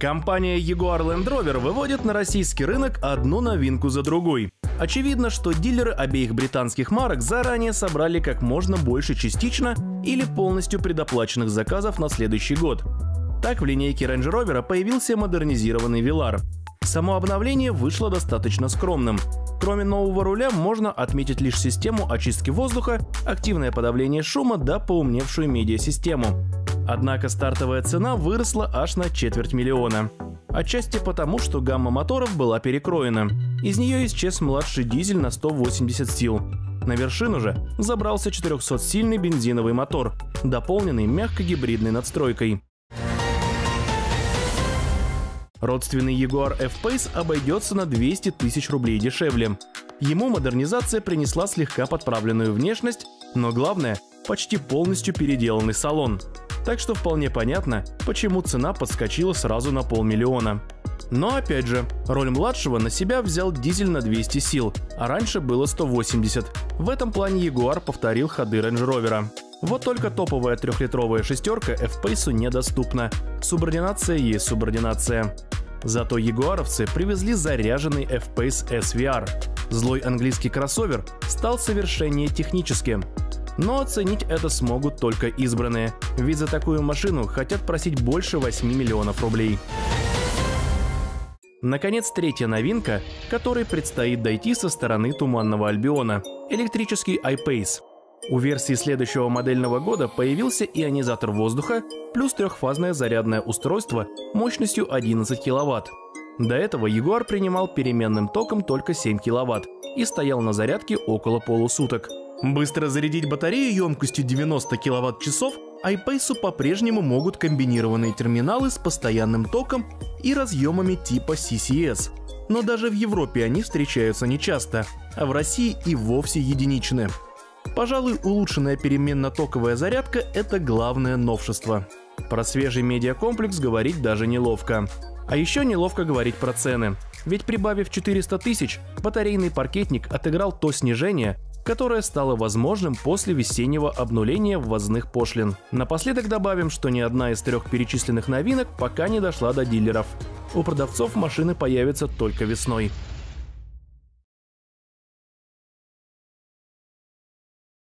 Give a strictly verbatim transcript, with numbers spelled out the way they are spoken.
Компания Jaguar Land Rover выводит на российский рынок одну новинку за другой. Очевидно, что дилеры обеих британских марок заранее собрали как можно больше частично или полностью предоплаченных заказов на следующий год. Так в линейке Range Rover появился модернизированный Velar. Само обновление вышло достаточно скромным. Кроме нового руля можно отметить лишь систему очистки воздуха, активное подавление шума да поумневшую медиасистему. Однако стартовая цена выросла аж на четверть миллиона. Отчасти потому, что гамма моторов была перекроена. Из нее исчез младший дизель на сто восемьдесят сил. На вершину же забрался четырехсотсильный бензиновый мотор, дополненный мягко-гибридной надстройкой. Родственный Jaguar F-Pace обойдется на двести тысяч рублей дешевле. Ему модернизация принесла слегка подправленную внешность, но главное – почти полностью переделанный салон. Так что вполне понятно, почему цена подскочила сразу на полмиллиона. Но опять же, роль младшего на себя взял дизель на двести сил, а раньше было сто восемьдесят. В этом плане Jaguar повторил ходы Range Rover. Вот только топовая трехлитровая шестерка F-Pace недоступна. Субординация есть субординация. Зато ягуаровцы привезли заряженный F-Pace эс ви ар. Злой английский кроссовер стал совершеннее технически. Но оценить это смогут только избранные, ведь за такую машину хотят просить больше восьми миллионов рублей. Наконец, третья новинка, которой предстоит дойти со стороны Туманного Альбиона – электрический I-Pace. У версии следующего модельного года появился ионизатор воздуха плюс трехфазное зарядное устройство мощностью одиннадцать киловатт. До этого Jaguar принимал переменным током только семь киловатт и стоял на зарядке около полусуток. Быстро зарядить батарею емкостью девяносто киловатт-часов I-Pace по-прежнему могут комбинированные терминалы с постоянным током и разъемами типа си си эс. Но даже в Европе они встречаются нечасто, а в России и вовсе единичны. Пожалуй, улучшенная переменно-токовая зарядка – это главное новшество. Про свежий медиакомплекс говорить даже неловко. А еще неловко говорить про цены. Ведь прибавив четыреста тысяч, батарейный паркетник отыграл то снижение, которое стало возможным после весеннего обнуления ввозных пошлин. Напоследок добавим, что ни одна из трех перечисленных новинок пока не дошла до дилеров. У продавцов машины появятся только весной.